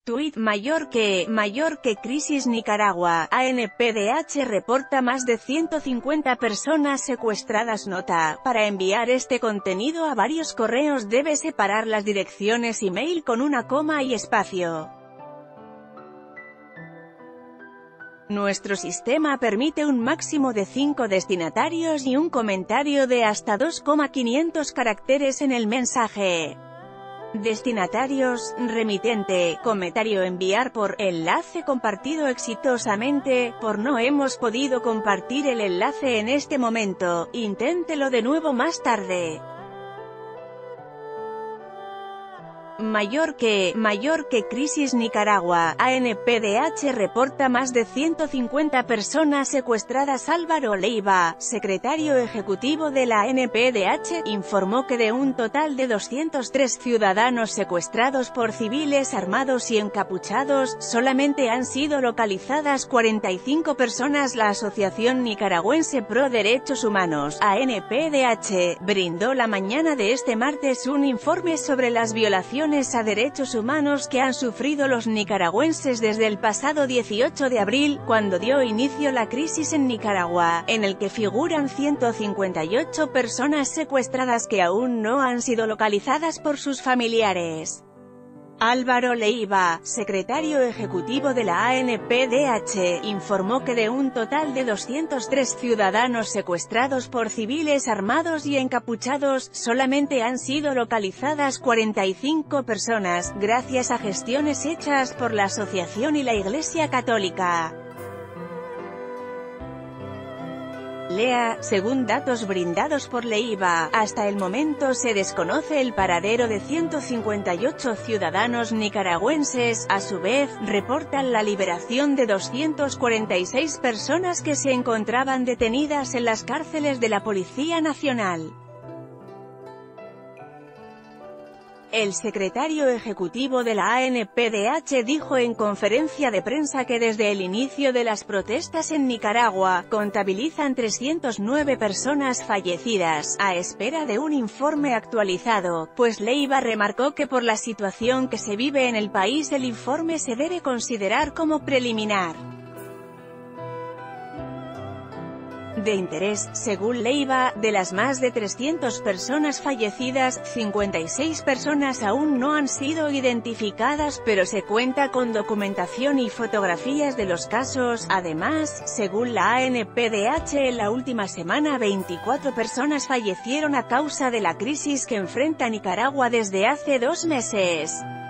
Tuit: mayor que crisis Nicaragua. ANPDH reporta más de 150 personas secuestradas. Nota: para enviar este contenido a varios correos debe separar las direcciones email con una coma y espacio. Nuestro sistema permite un máximo de 5 destinatarios y un comentario de hasta 2,500 caracteres en el mensaje. Destinatarios: remitente, comentario, enviar por, enlace compartido exitosamente, por no hemos podido compartir el enlace en este momento, inténtelo de nuevo más tarde. Mayor que crisis Nicaragua. ANPDH reporta más de 150 personas secuestradas. Álvaro Leiva, secretario ejecutivo de la ANPDH, informó que de un total de 203 ciudadanos secuestrados por civiles armados y encapuchados, solamente han sido localizadas 45 personas. La Asociación Nicaragüense Pro Derechos Humanos, ANPDH, brindó la mañana de este martes un informe sobre las violaciones a derechos humanos que han sufrido los nicaragüenses desde el pasado 18 de abril, cuando dio inicio la crisis en Nicaragua, en el que figuran 158 personas secuestradas que aún no han sido localizadas por sus familiares. Álvaro Leiva, secretario ejecutivo de la ANPDH, informó que de un total de 203 ciudadanos secuestrados por civiles armados y encapuchados, solamente han sido localizadas 45 personas, gracias a gestiones hechas por la asociación y la Iglesia Católica. Lea: según datos brindados por Leiva, hasta el momento se desconoce el paradero de 158 ciudadanos nicaragüenses. A su vez, reportan la liberación de 246 personas que se encontraban detenidas en las cárceles de la Policía Nacional. El secretario ejecutivo de la ANPDH dijo en conferencia de prensa que desde el inicio de las protestas en Nicaragua, contabilizan 309 personas fallecidas, a espera de un informe actualizado, pues Leiva remarcó que por la situación que se vive en el país el informe se debe considerar como preliminar. De interés, según Leiva, de las más de 300 personas fallecidas, 56 personas aún no han sido identificadas, pero se cuenta con documentación y fotografías de los casos. Además, según la ANPDH, en la última semana 24 personas fallecieron a causa de la crisis que enfrenta Nicaragua desde hace 2 meses.